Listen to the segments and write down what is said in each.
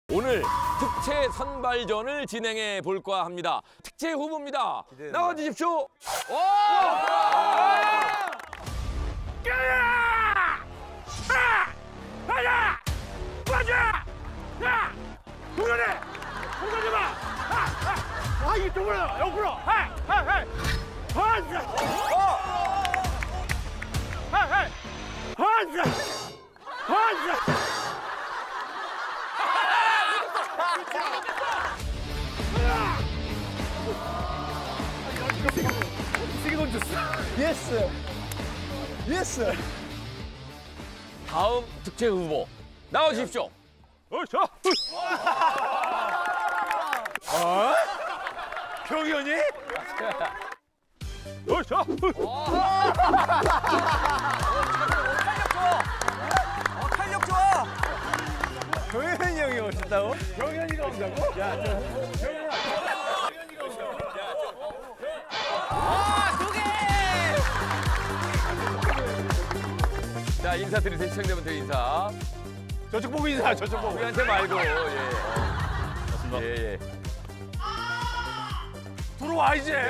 오늘 특채 선발전을 진행해 볼까 합니다. 특채 후보입니다. 나와주십시오. 가자! 가자! 야! 공연해! 공연해 봐! 이쪽으로! 옆으로! 세게 던졌어. 예스. 예스. 다음 특채 후보 나와주십시오. 경연이? 탄력 좋아. 경현이 형이 오신다고? 경연이가 온다고? 야, 경연아. 자, 인사드리세요. 시청자분들 인사. 저쪽 보고 인사, 저쪽 보고. 우리한테 말고. 예. 들어와, 이제.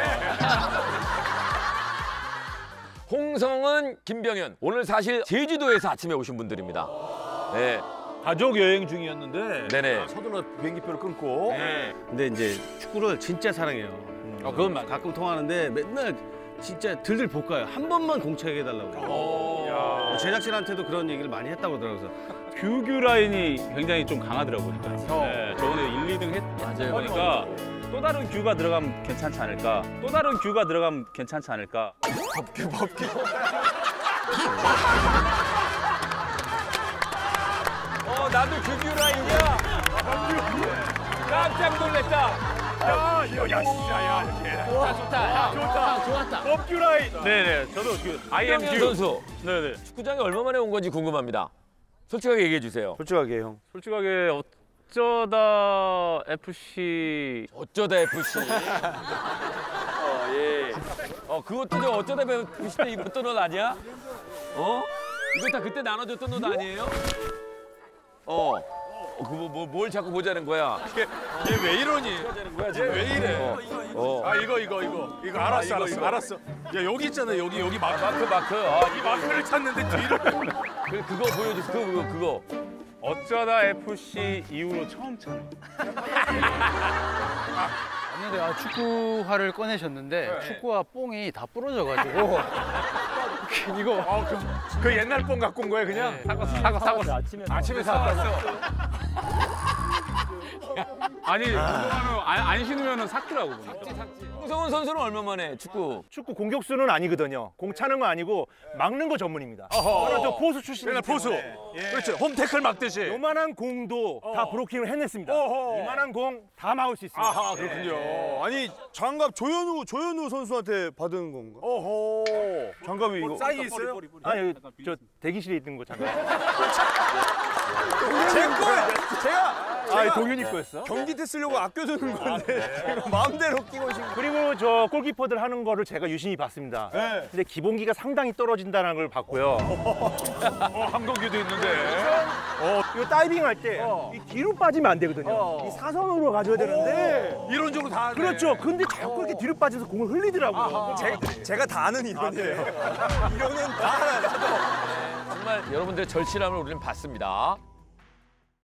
홍성은, 김병현. 오늘 사실 제주도에서 아침에 오신 분들입니다. 네. 가족 여행 중이었는데 네네. 서둘러 비행기표를 끊고. 네. 근데 이제 축구를 진짜 사랑해요. 그건 맞아. 가끔 통화하는데 맨날 진짜 들들 볶아요. 한 번만 공차게 해달라고. 제작진한테도 그런 얘기를 많이 했다고 하더라고요. 규규 라인이 굉장히 좀 강하더라고요. 네, 저번에 1, 2등 맞아요. 보니까 또 다른 규가 들어가면 괜찮지 않을까? 또 다른 규가 들어가면 괜찮지 않을까? 법규. 나도 규규 라인이야. 깜짝 놀랐다. 야, 진짜, 좋다. 법규 라인. 네네, 저도 IM 김병현 규. 선수. 네네. 축구장에 얼마 만에 온 건지 궁금합니다. 솔직하게 얘기해 주세요. 솔직하게 형. 솔직하게 어쩌다 FC. 어쩌다 FC. 예. 그것도 저 어쩌다 FC 때 입었던 옷 아니야? 이거 다 그때 나눠줬던 옷 아니에요? 뭘 자꾸 보자는 거야? 얘 왜 이러니? 얘 왜 이래? 이거 알았어. 야, 여기 있잖아, 여기 마크. 마크. 이 마크를 찾는데 뒤를. 그거 보여주세요. 그거. 어쩌다 FC 이후로 처음 참. 왔는데 축구화를 꺼내셨는데 축구화 뽕이 다 부러져가지고 이거 그 옛날 뽕 갖고 온 거야, 그냥? 사고. 아침에 사왔어. 아니, 운동하면 안 신으면 샀더라고. 보니까. 홍성은 선수는 얼마 만에 축구? 축구 공격수는 아니거든요. 공 차는 거 아니고 막는 거 전문입니다. 저는 저 포수 출신이기 맨날 포수. 때문에. 그렇죠. 홈태클 막듯이. 요만한 공도 다 브로킹을 해냈습니다. 이만한 공 다 막을 수 있습니다. 아하, 그렇군요. 아니 장갑 조현우 선수한테 받은 건가? 장갑이 이거. 사인 있어요? 아니 저 대기실에 있는 거 잠깐. 제 거예요. 제가 동윤이 거였어? 경기 때 쓰려고 아껴두는 건데 지금 마음대로 끼고 오신 거. 그리고 저 골키퍼들 하는 거를 제가 유심히 봤습니다. 네. 근데 기본기가 상당히 떨어진다는 걸 봤고요. 한동규도 있는데. 이 다이빙 할 때 이 뒤로 빠지면 안 되거든요. 이 사선으로 가져야 되는데. 이론적으로 다 하네. 그렇죠. 근데 자꾸 이렇게 뒤로 빠져서 공을 흘리더라고요. 제가 다 아는 이론이에요. 이론은 다 알아요. 정말 여러분들의 절실함을 우리는 봤습니다.